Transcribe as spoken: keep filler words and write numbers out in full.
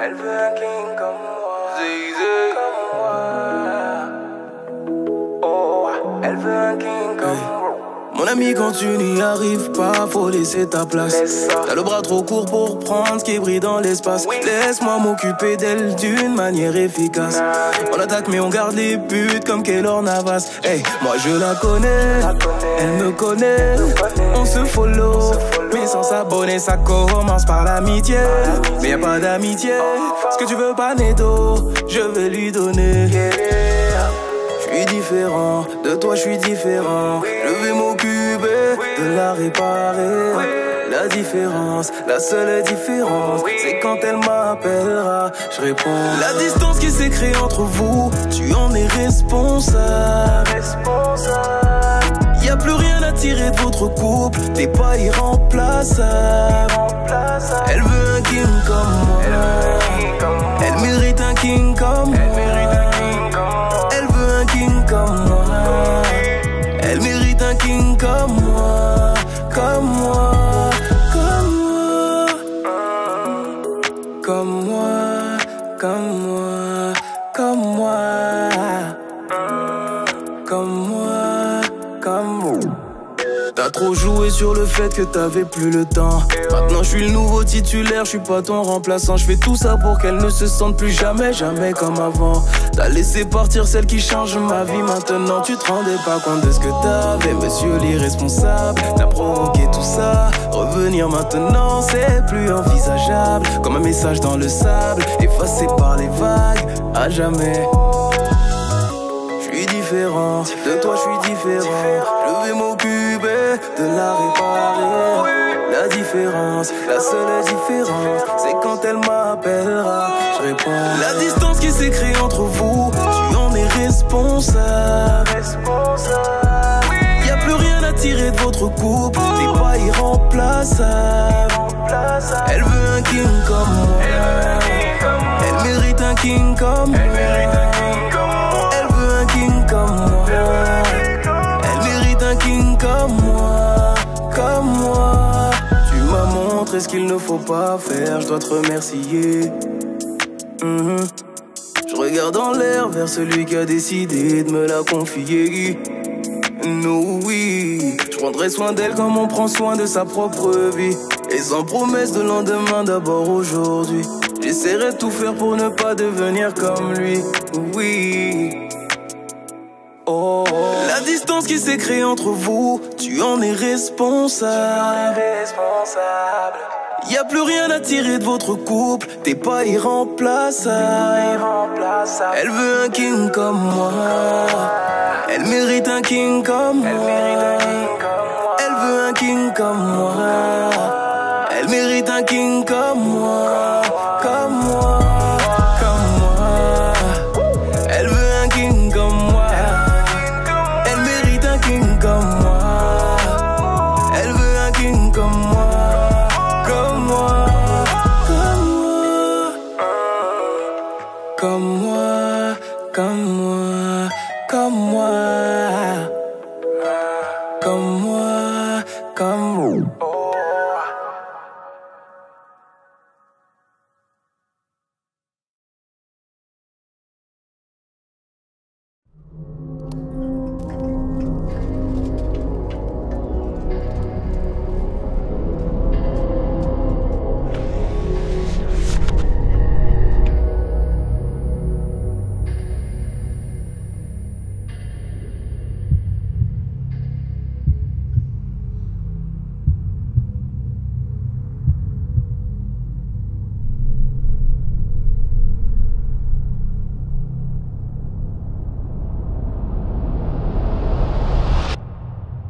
Elle veut un king comme moi. Zizé. Comme moi. Oh, elle veut un king comme moi. Mon ami, quand tu n'y arrives pas, faut laisser ta place. T'as le bras trop court pour prendre ce qui brille dans l'espace. Oui. Laisse-moi m'occuper d'elle d'une manière efficace. On attaque mais on garde les buts comme Keylor Navas. Hey, moi je la connais, la connais. Elle me connaît, connaît. On se follow, on se follow. Mais sans s'abonner ça commence par l'amitié. Mais y'a pas d'amitié, oh, ce que tu veux pas Nedo, je vais lui donner. Yeah. Je suis différent, de toi je suis différent. Je vais m'occuper de la réparer. La différence, la seule différence, c'est quand elle m'appellera, je réponds. La distance qui s'est créée entre vous, tu en es responsable. Y'a plus rien à tirer de votre couple, t'es pas irremplaçable. Elle veut un king comme moi, elle mérite un king comme moi. King comme moi, elle mérite un king comme moi, comme moi, comme moi, comme moi, comme moi, comme moi, comme moi, comme moi. T'as trop joué sur le fait que t'avais plus le temps. Maintenant je suis le nouveau titulaire, je suis pas ton remplaçant. Je fais tout ça pour qu'elle ne se sente plus jamais, jamais comme avant. T'as laissé partir celle qui change ma vie. Maintenant tu te rendais pas compte de ce que t'avais. Monsieur l'irresponsable, t'as provoqué tout ça. Revenir maintenant c'est plus envisageable. Comme un message dans le sable, effacé par les vagues, à jamais. Je suis différent, de toi je suis différent. Je vais m'occuper de la réparer. La différence, la seule différence, c'est quand elle m'appellera, je réponds. La distance qui s'est créée entre vous, tu en es responsable. Y'a plus rien à tirer de votre couple, t'es pas irremplaçable. Elle veut un king comme moi, elle mérite un king comme moi. Elle veut un king comme moi, elle mérite un king comme moi, comme moi. Tu m'as montré ce qu'il ne faut pas faire, je dois te remercier. Mm-hmm. Je regarde en l'air vers celui qui a décidé de me la confier. No, oui, je prendrai soin d'elle comme on prend soin de sa propre vie. Et sans promesse de lendemain, d'abord aujourd'hui. J'essaierai de tout faire pour ne pas devenir comme lui. Oui. Oh, la distance qui s'est créée entre vous, tu en es responsable. Y'a plus rien à tirer de votre couple, t'es pas irremplaçable. Elle veut un king comme moi, elle mérite un king comme moi. Elle veut un king comme moi, elle mérite un king comme moi.